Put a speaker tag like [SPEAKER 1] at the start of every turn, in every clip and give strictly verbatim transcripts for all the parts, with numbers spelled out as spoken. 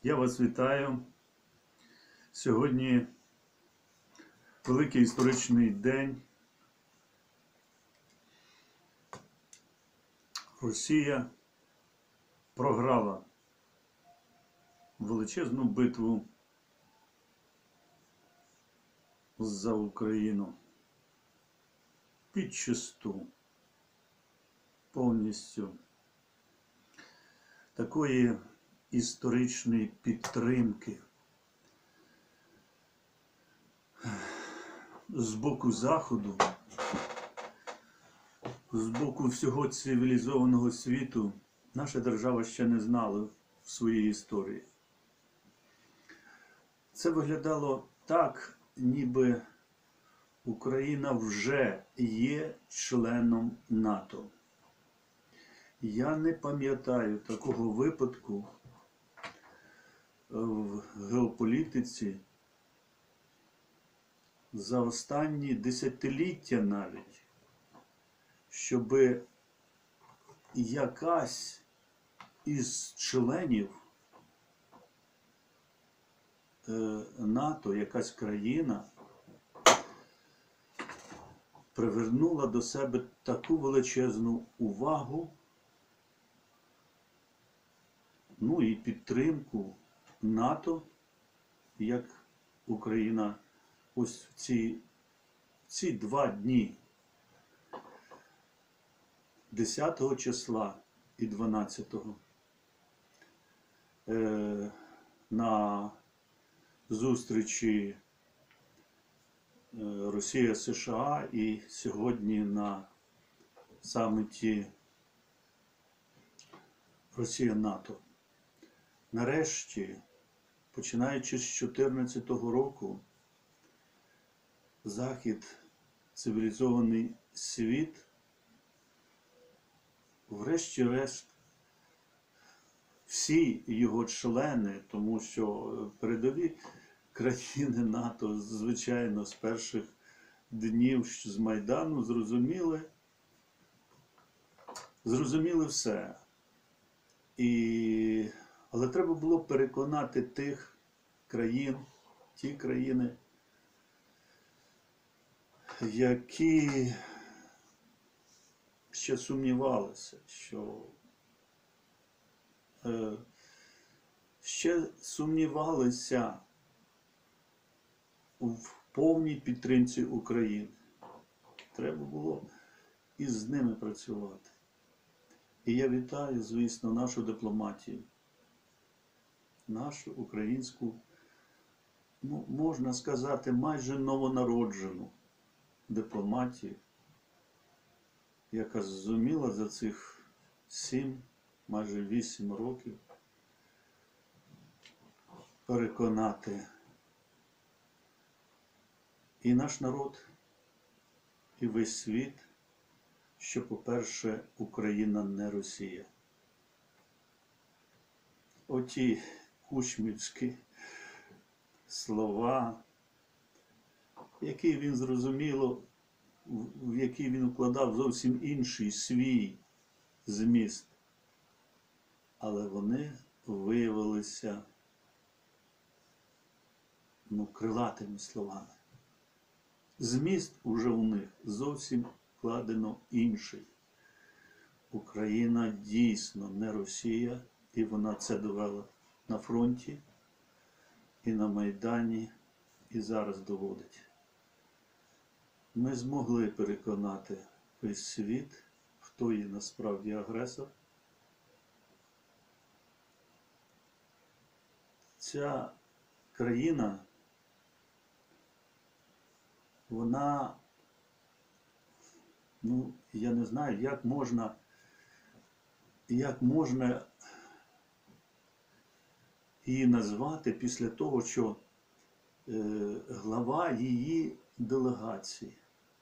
[SPEAKER 1] Я вас вітаю. Сьогодні великий історичний день. Росія програла величезну битву за Україну. Підчисту, повністю. Такої історичної підтримки з боку Заходу, з боку всього цивілізованого світу наша держава ще не знала в своїй історії. Це виглядало так, ніби Україна вже є членом НАТО. Я не пам'ятаю такого випадку в геополітиці за останні десятиліття навіть, щоб якась із членів НАТО, якась країна привернула до себе таку величезну увагу, ну і підтримку НАТО, як Україна ось в ці, ці два дні, десятого числа і дванадцятого, е, на зустрічі Росія-США і сьогодні на саміті Росія-НАТО. Нарешті, починаючи з дві тисячі чотирнадцятого року, Захід, цивілізований світ, врешті-решт, всі його члени, тому що передові країни НАТО, звичайно, з перших днів з Майдану зрозуміли, зрозуміли все. І... Але треба було переконати тих країн, ті країни, які ще сумнівалися, що е, ще сумнівалися в повній підтримці України. Треба було із ними працювати. І я вітаю, звісно, нашу дипломатію, нашу українську, ну, можна сказати, майже новонароджену дипломатію, яка зуміла за цих сім, майже вісім років переконати і наш народ, і весь світ, що, по-перше, Україна не Росія. Оті кучмівські слова, які він зрозуміло, в які він укладав зовсім інший свій зміст. Але вони виявилися, ну, крилатими словами. Зміст уже у них зовсім вкладено інший. Україна дійсно не Росія, і вона це довела на фронті, і на Майдані, і зараз доводить. Ми змогли переконати весь світ, хто є насправді агресор. Ця країна, вона, ну, я не знаю, як можна, як можна її назвати після того, що е, глава її делегації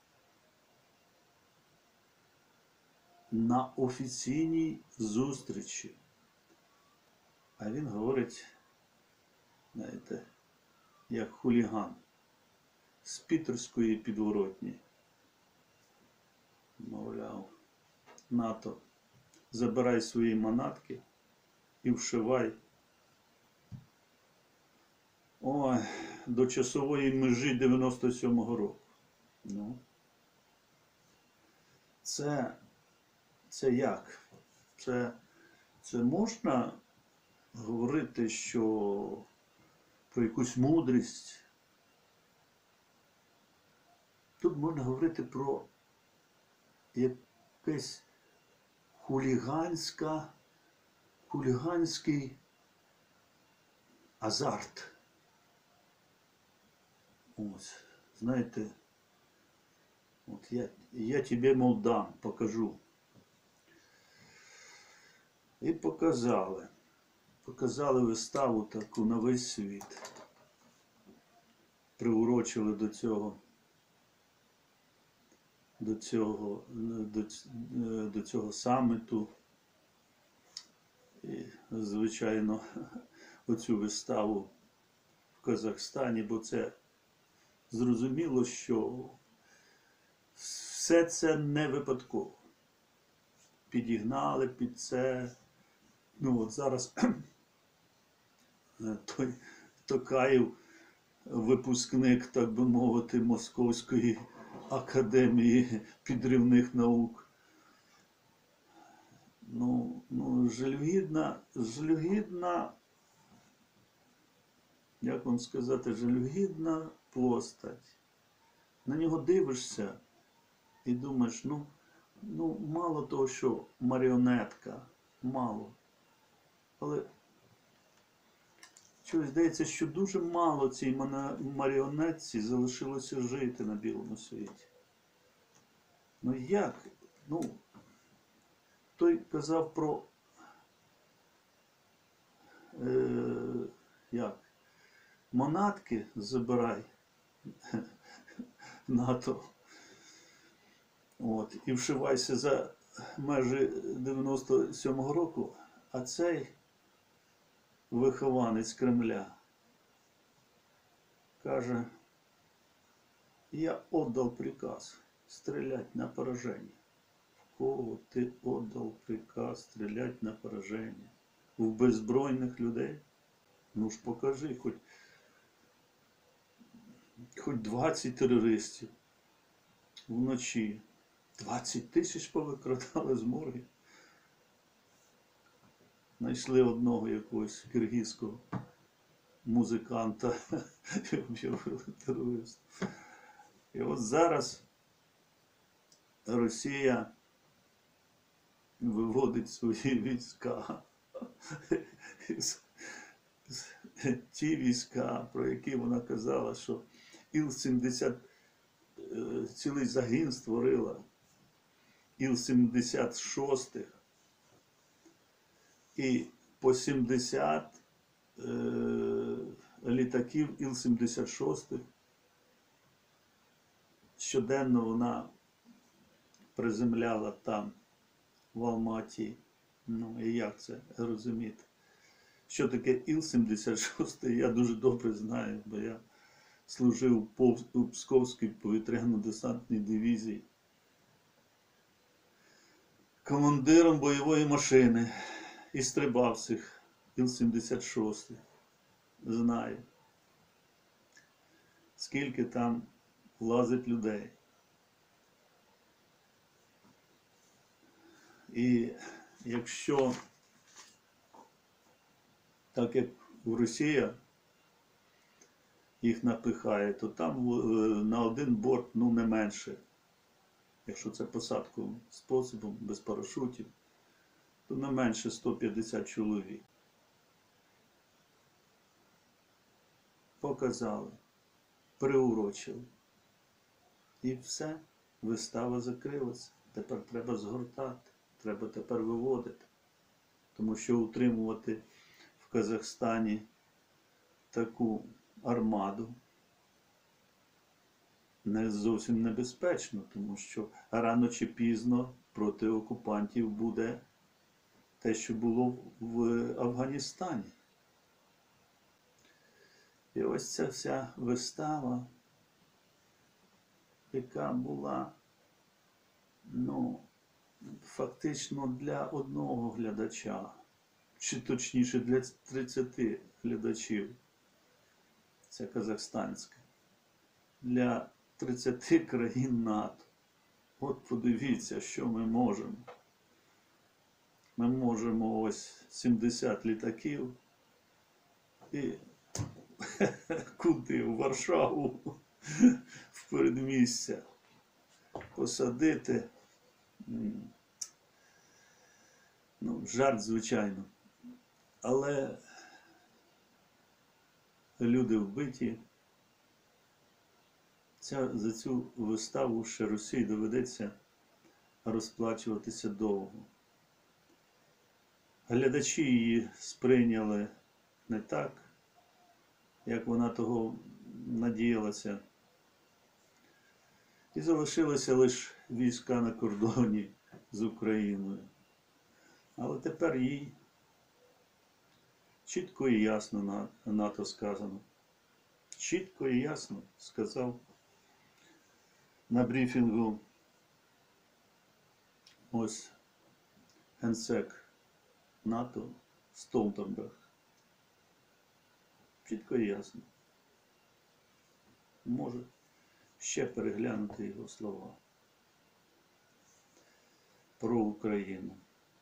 [SPEAKER 1] на офіційній зустрічі, а він говорить, знаєте, як хуліган з Пітерської підворотні. Мовляв, НАТО, забирай свої манатки і вшивай Ой, до часової межі дев'яносто сьомого року. Ну, це, це як? Це, це можна говорити, що про якусь мудрість? Тут можна говорити про якесь хуліганська, хуліганський азарт. Ось, знаєте, от я, я тебе, мол, дам, покажу. І показали. Показали виставу таку на весь світ. Приурочили до цього, до цього, до, до цього саміту. І, звичайно, оцю виставу в Казахстані, бо це зрозуміло, що все це не випадково. Підігнали під це. Ну от зараз той Токаєв, випускник, так би мовити, Московської академії підривних наук. Ну, ну жалюгідна, жалюгідна, як вам сказати, жалюгідна постать. На нього дивишся і думаєш, ну, ну мало того, що маріонетка, мало. Але чогось здається, що дуже мало цій маріонетці залишилося жити на білому світі. Ну як? Ну, той казав про е, як? Манатки забирай НАТО. От, і вшивайся за межі дев'яносто сьомого року, а цей вихованець Кремля каже, я отдал приказ стрелять на поражение. В кого ти отдал приказ стрелять на поражение? В беззбройних людей? Ну ж покажи, хоч, хоч двадцять терористів вночі. двадцять тисяч повикрадали з морги. Знайшли одного якогось киргизького музиканта і об'явили терористом. І от зараз Росія виводить свої війська. Ті війська, про які вона казала, що Іл сімдесят цілий загін створила, Іл сімдесят шостих, і по сімдесят е, літаків Іл сімдесят шостих щоденно вона приземляла там, в Алматі. Ну і як це розуміти? Що таке Іл сімдесят шість, я дуже добре знаю, бо я служив у Псковській повітряно-десантній дивізії командиром бойової машини і стрибав цих Іл сімдесят шість. Знаю, скільки там влазить людей. І якщо, так як в Росії їх напихає, то там на один борт, ну, не менше, якщо це посадковим способом, без парашутів, то не менше сто п'ятдесят чоловік. Показали, приурочили. І все, вистава закрилася. Тепер треба згортати, треба тепер виводити. Тому що утримувати в Казахстані таку армаду не зовсім небезпечно, тому що рано чи пізно проти окупантів буде те, що було в Афганістані. І ось ця вся вистава, яка була, ну, фактично для одного глядача, чи точніше для тридцяти глядачів. це казахстанська, для тридцяти країн НАТО. От подивіться, що ми можемо. Ми можемо ось сімдесят літаків і куди? В Варшаву, в передмістя посадити. Ну, жарт, звичайно. Але люди вбиті. Ця, за цю виставу ще Росії доведеться розплачуватися довго. Глядачі її сприйняли не так, як вона того надіялася. І залишилися лише війська на кордоні з Україною. Але тепер їй чітко і ясно на НАТО сказано. Чітко і ясно сказав на брифінгу ось генсек НАТО Столтенберг. Чітко і ясно. Може ще переглянути його слова про Україну.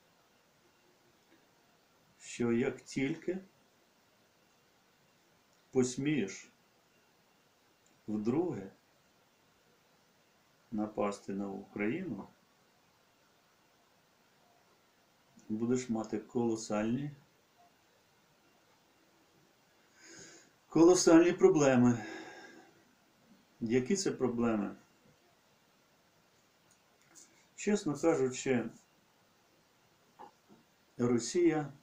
[SPEAKER 1] Що як тільки посмієш вдруге напасти на Україну, будеш мати колосальні, колосальні проблеми. Які це проблеми? Чесно кажучи, Росія,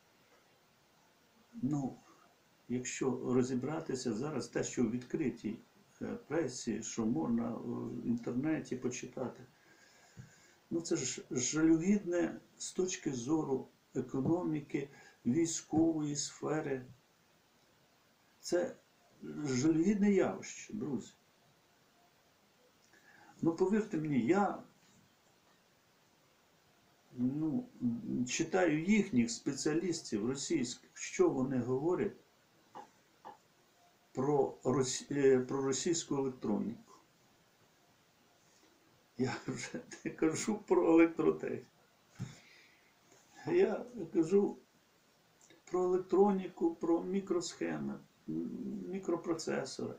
[SPEAKER 1] ну, якщо розібратися зараз, те, що в відкритій пресі, що можна в інтернеті почитати, ну це ж жалюгідне з точки зору економіки, військової сфери. Це жалюгідне явище, друзі. Ну, повірте мені, я ну, читаю їхніх спеціалістів російських, що вони говорять про, рос... про російську електроніку. Я вже не кажу про електротехніку. Я кажу про електроніку, про мікросхеми, мікропроцесори,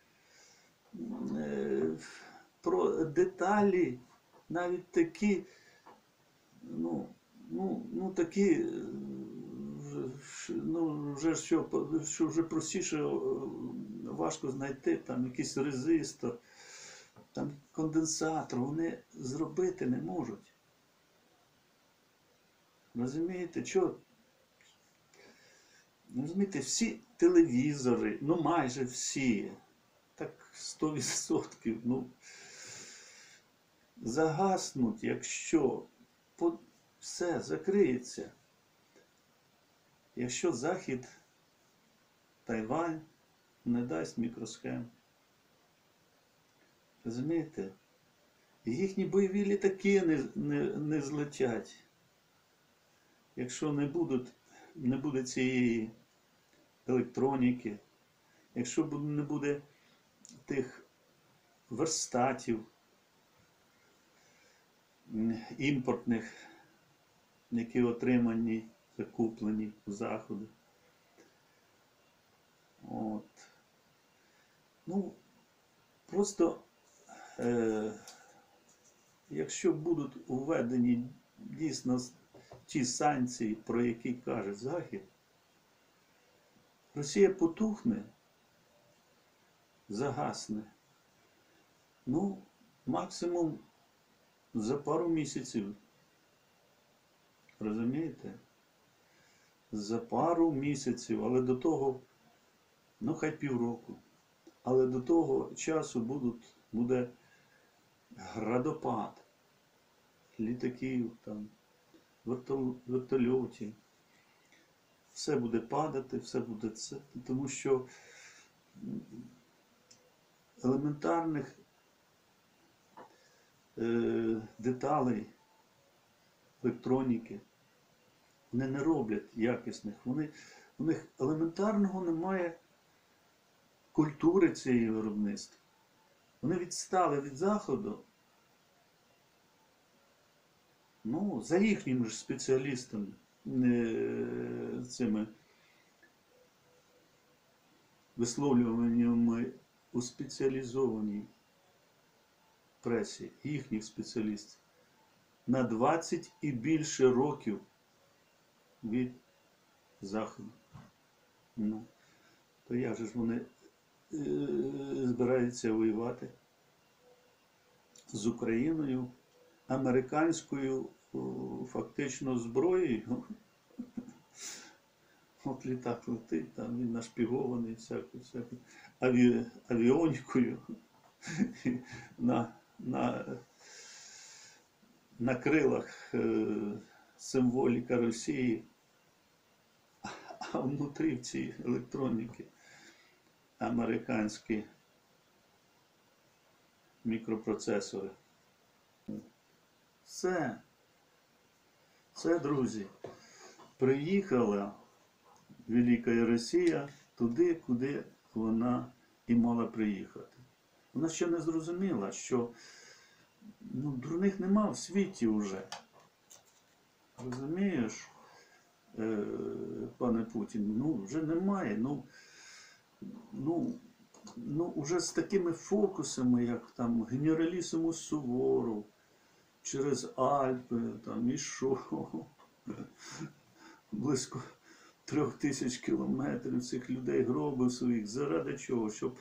[SPEAKER 1] про деталі, навіть такі, ну, ну, ну такі, ну, вже що, що вже простіше важко знайти, там якийсь резистор, там конденсатор, вони зробити не можуть. Розумієте, що? Розумієте, всі телевізори, ну майже всі, так сто відсотків, ну, загаснуть, якщо все закриється. Якщо Захід, Тайвань не дасть мікросхем. Розумієте? Їхні бойові літаки не, не, не злетять. Якщо не, будуть, не буде цієї електроніки, якщо не буде тих верстатів імпортних, які отримані, закуплені в Заходу. От. Ну, просто, е, якщо будуть введені дійсно ті санкції, про які каже Захід, Росія потухне, загасне, ну, максимум за пару місяців. Розумієте? За пару місяців, але до того, ну хай півроку, але до того часу будуть, буде градопад літаків, там, вертольотів. Все буде падати, все буде це, тому що елементарних е, деталей електроніки вони не роблять якісних. Вони, у них елементарного немає культури цієї виробництва. Вони відстали від Заходу, ну, за їхніми ж спеціалістами, е, цими висловлюваннями у спеціалізованій пресі, їхніх спеціалістів, на двадцять і більше років від Заходу. Ну, то як же ж вони е, збираються воювати з Україною американською о, фактично зброєю? От літак летить, там він нашпігований всякою, всякою аві, авіонікою на, на, на крилах е, символіка Росії, а внутрі в цій електроніки американські мікропроцесори. Все, все, друзі, приїхала Велика Росія туди, куди вона і мала приїхати. Вона ще не зрозуміла, що ну, дурних нема в світі вже. Розумієш, е, пане Путін, ну вже немає. Ну, ну, ну вже з такими фокусами, як там генералісимус Суворов, через Альпи, там ішов, близько трьох тисяч кілометрів цих людей гробив своїх. Заради чого? Щоб,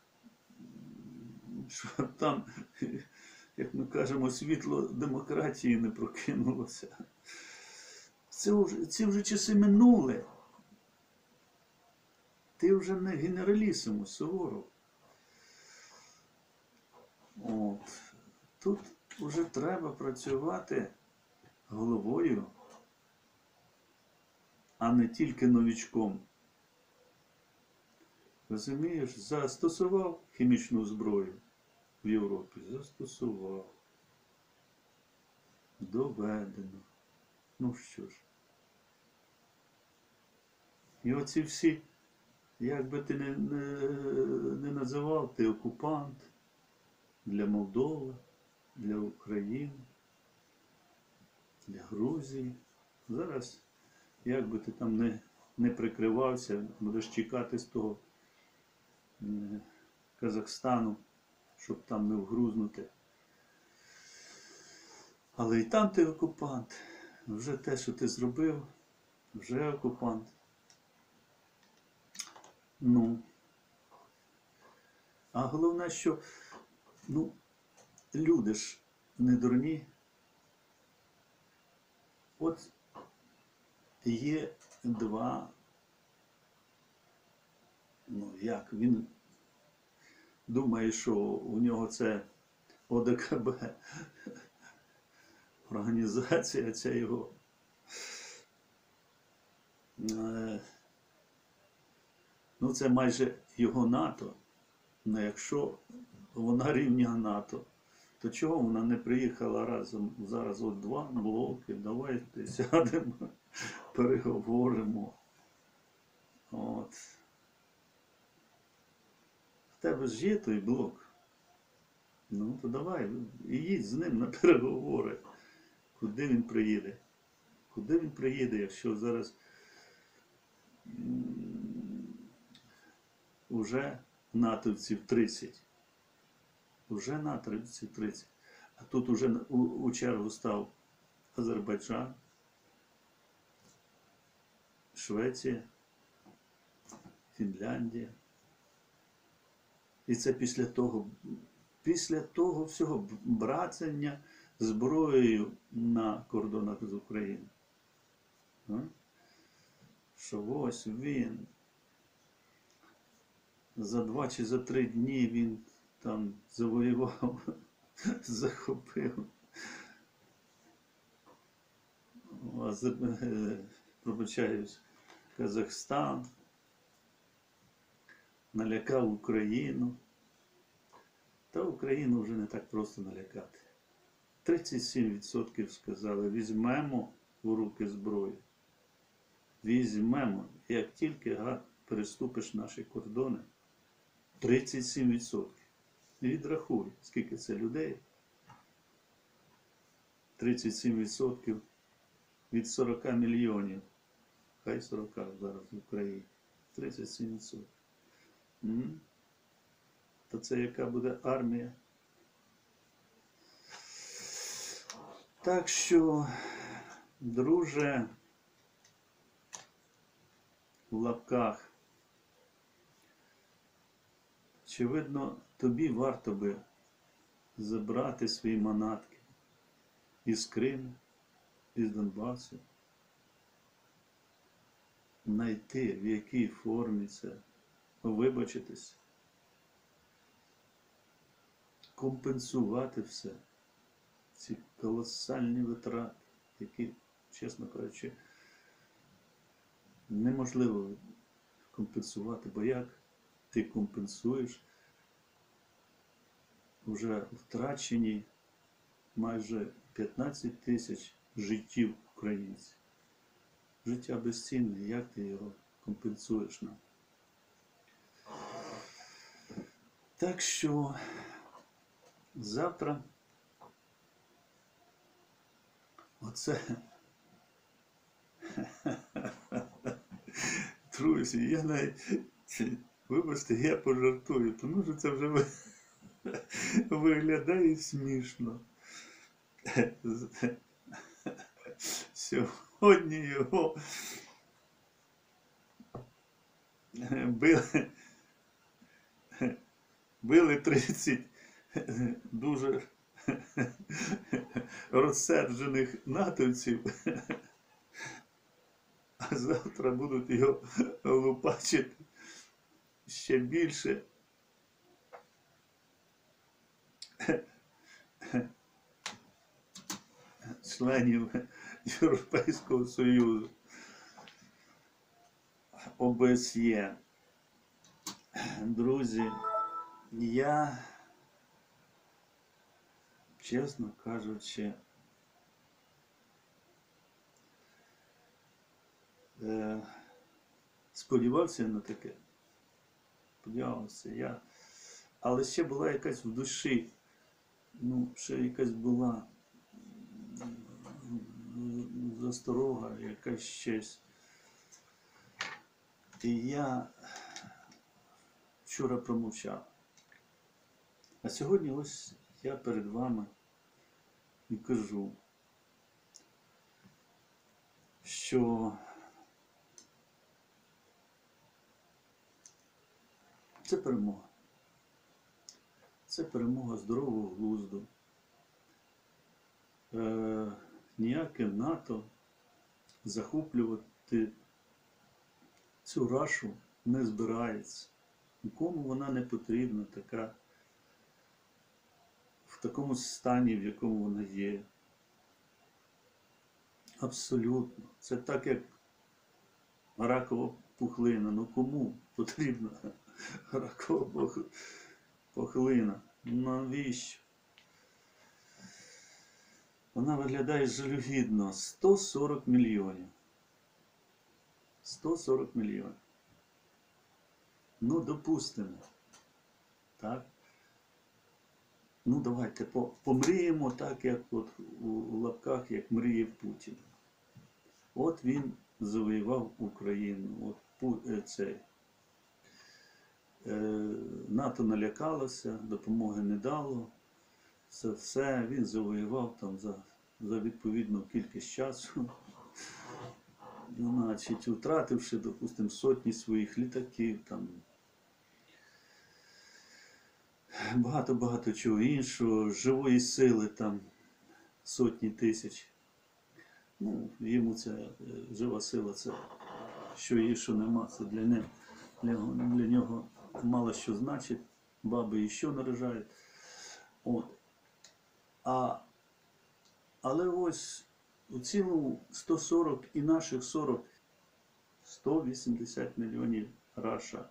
[SPEAKER 1] щоб там, як ми кажемо, світло демократії не прокинулося. Це вже, ці вже часи минули. Ти вже не генералісимус Суворов. От. Тут вже треба працювати головою, а не тільки новічком. Розумієш, застосував хімічну зброю в Європі. Застосував. Доведено. Ну що ж. І оці всі, як би ти не, не, не називав, ти окупант для Молдови, для України, для Грузії. Зараз, як би ти там не, не прикривався, будеш чекати з того е, Казахстану, щоб там не вгрузнути. Але і там ти окупант. Вже те, що ти зробив, вже окупант. Ну, а головне, що, ну, люди ж не дурні. От є два, ну, як, він думає, що у нього це О Де Ка Бе, організація ця його. Ну, це майже його НАТО. Ну, якщо вона рівня НАТО, то чого вона не приїхала разом? Зараз от два блоки, давайте сядемо, переговоримо. От. В тебе ж є той блок. Ну, то давай, і їдь з ним на переговори. Куди він приїде? Куди він приїде, якщо зараз уже натовців тридцять. Уже натовців тридцять. А тут уже у, у чергу став Азербайджан, Швеція, Фінляндія. І це після того, після того всього брацання зброєю на кордонах з Україною. Що ось він за два чи за три дні він там завоював, захопив, пробачаюсь, Казахстан, налякав Україну. Та Україну вже не так просто налякати. тридцять сім відсотків сказали, візьмемо в руки зброю. Візьмемо. Як тільки, гад, переступиш наші кордони, тридцять сім відсотків. Відрахуй, скільки це людей. тридцять сім відсотків від сорока мільйонів. Хай сорок зараз в Україні. тридцять сім відсотків. М? То це яка буде армія? Так що, друже, в лапках, очевидно, тобі варто би забрати свої манатки із Криму, із Донбасу, знайти, в якій формі це, вибачитись, компенсувати все, ці колосальні витрати, які, чесно кажучи, неможливо компенсувати, бо як ти компенсуєш вже втрачені майже п'ятнадцять тисяч життів українців. Життя безцінне, як ти його компенсуєш нам? Так що завтра оце друзі, я навіть, вибачте, я пожартую, тому що це вже виглядає смішно. Сьогодні його били, били тридцять дуже розсерджених натовців, а завтра будуть його лупачити ще більше членів Європейського Союзу, О Б С Є. Друзі, я, чесно кажучи, сподівався на таке. Сподівався я. Але ще була якась в душі, ну, ще якась була засторога, якась щось. І я вчора промовчав. А сьогодні ось я перед вами і кажу, що це перемога. Це перемога здорового глузду. Е, ніяке НАТО захоплювати цю рашу не збирається. Нікому вона не потрібна така, в такому стані, в якому вона є. Абсолютно. Це так, як ракова пухлина. Ну кому потрібна ракова пухлина? Навіщо? Вона виглядає жалюгідно. сто сорок мільйонів. сто сорок мільйонів. Ну, допустимо. Так? Ну, давайте помріємо так, як от у лапках, як мріяв Путін. От він завоював Україну. От цей. НАТО налякалося, допомоги не дало. Все, все, він завоював там за, за відповідну кількість часу. Значить, втративши, допустимо, сотні своїх літаків, там, багато-багато чого іншого, живої сили, там, сотні тисяч. Ну, йому ця жива сила, це що є, що нема, це для нього, для, для нього мало що значить, баби і що наражають. От. А, але ось у цілому сто сорок і наших сорок, сто вісімдесят мільйонів раша.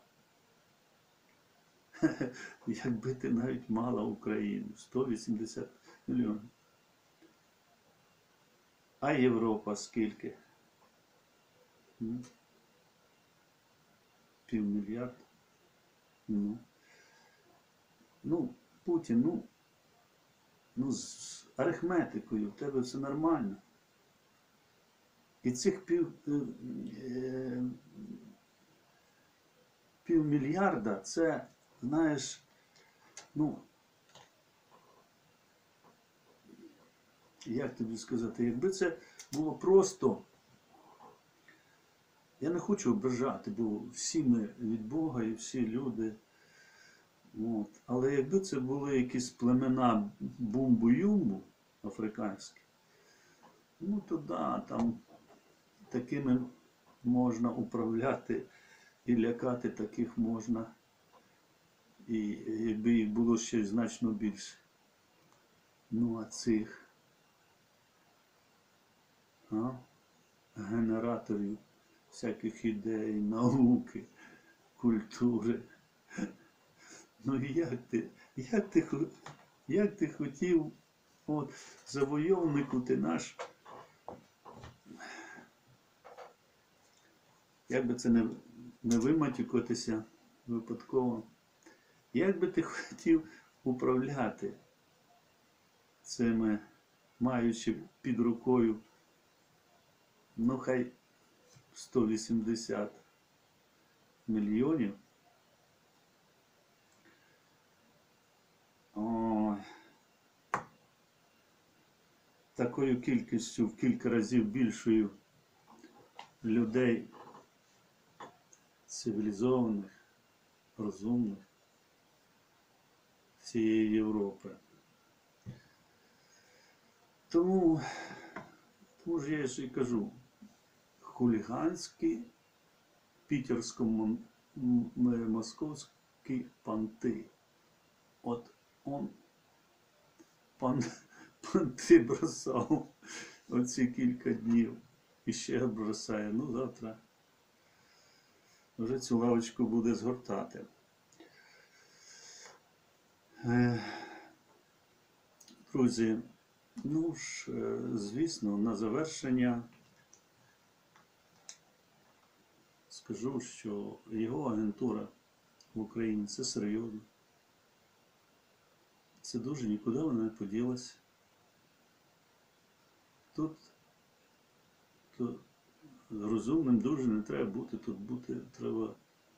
[SPEAKER 1] Якби ти навіть мала Україну, сто вісімдесят мільйонів. А Європа скільки? Півмільярда. Ну. Ну, Путін, ну, ну з арифметикою в тебе все нормально. І цих пів, е, півмільярда це, знаєш, ну, як тобі сказати, якби це було просто, я не хочу ображати, бо всі ми від Бога і всі люди. От. Але якби це були якісь племена бумбу-юмбу африканські, ну то да, там такими можна управляти і лякати таких можна, і якби їх було ще значно більше. Ну а цих а? генераторів всяких ідей, науки, культури. Ну і як ти, як ти, як ти хотів, от, завойовнику ти наш, як би це не, не виматюкатися випадково, як би ти хотів управляти цими, маючи під рукою, ну хай сто вісімдесят мільйонів, О, такою кількістю в кілька разів більшою людей цивілізованих, розумних всієї Європи. Тому, тому ж я ж і кажу, хуліганські питерсько-московські понти. От он пан, понти бросав оці кілька днів і ще бросає. Ну, завтра вже цю лавочку буде згортати. Друзі, ну ж, звісно, на завершення скажу, що його агентура в Україні – це серйозно. Це дуже нікуди вона не поділася. Тут, тут розумним дуже не треба бути, тут бути треба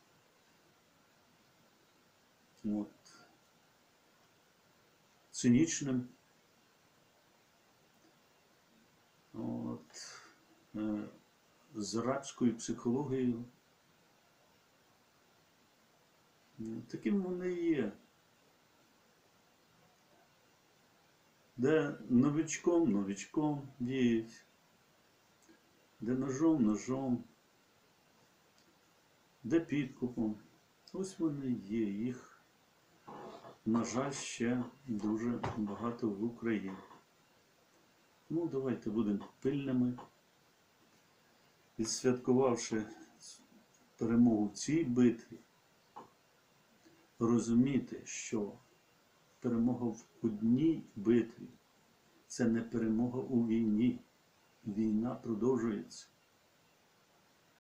[SPEAKER 1] от, цинічним, от, е, з рабською психологією. Таким вони і є. Де новичком новичком діють, де ножом ножом, де підкупом. Ось вони є, їх, на жаль, ще дуже багато в Україні. Ну, давайте будемо пильними, відсвяткувавши перемогу в цій битві, розуміти, що перемога в одній битві – це не перемога у війні. Війна продовжується.